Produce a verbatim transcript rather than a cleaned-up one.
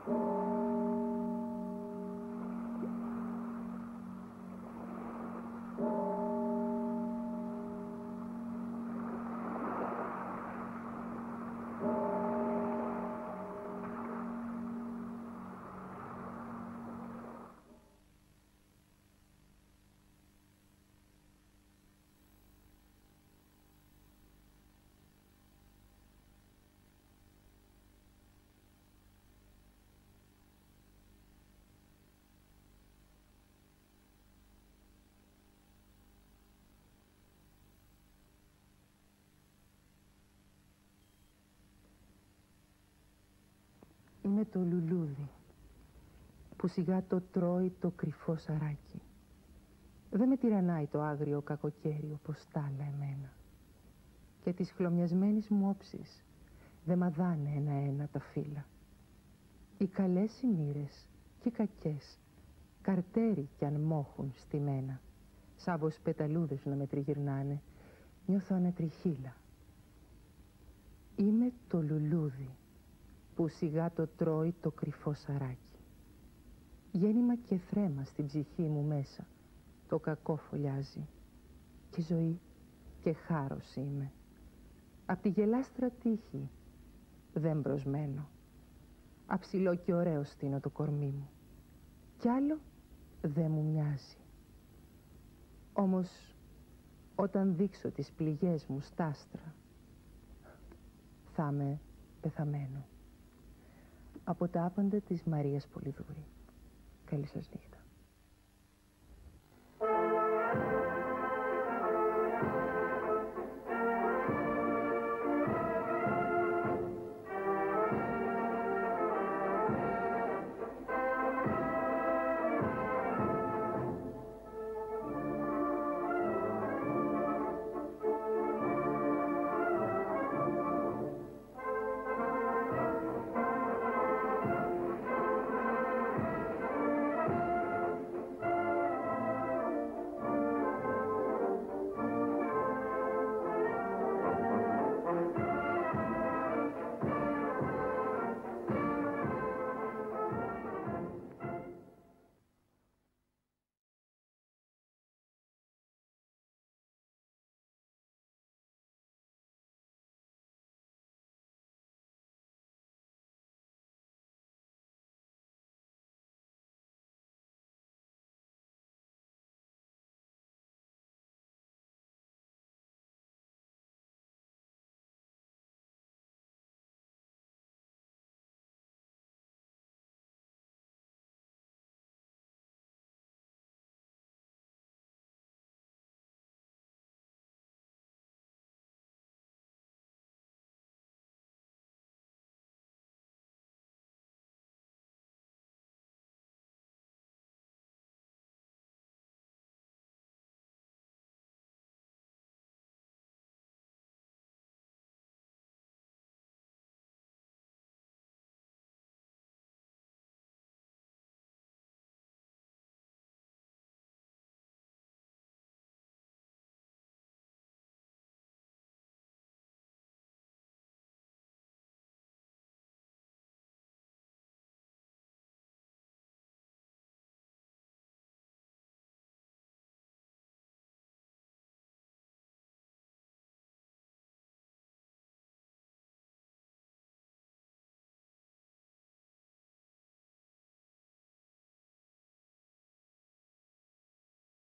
Είμαι το λουλούδι που σιγά το τρώει το κρυφό σαράκι. Δεν με τυραννάει το άγριο κακοκαίρι όπως τ' άλλα εμένα. Και τις χλωμιασμένης μου όψεις δεν μαδάνε ένα-ένα τα φύλλα. Οι καλές οι μοίρες και οι κακές καρτέρι κι αν μόχουν στη μένα. Σάβος πεταλούδες να με τριγυρνάνε, νιώθω ανατριχύλα. Είμαι το λουλούδι που σιγά το τρώει το κρυφό σαράκι. Γέννημα και θρέμα στην ψυχή μου μέσα το κακό φωλιάζει. Και ζωή και χάρος είμαι. Απ' τη γελάστρα τύχη δεν προσμένω. Αψηλό και ωραίο στείνω το κορμί μου. Κι άλλο δεν μου μοιάζει. Όμως όταν δείξω τις πληγές μου στ' άστρα θα με πεθαμένο. Από τα άπαντα της Μαρίας Πολυδούρη. Καλή σας νύχτα.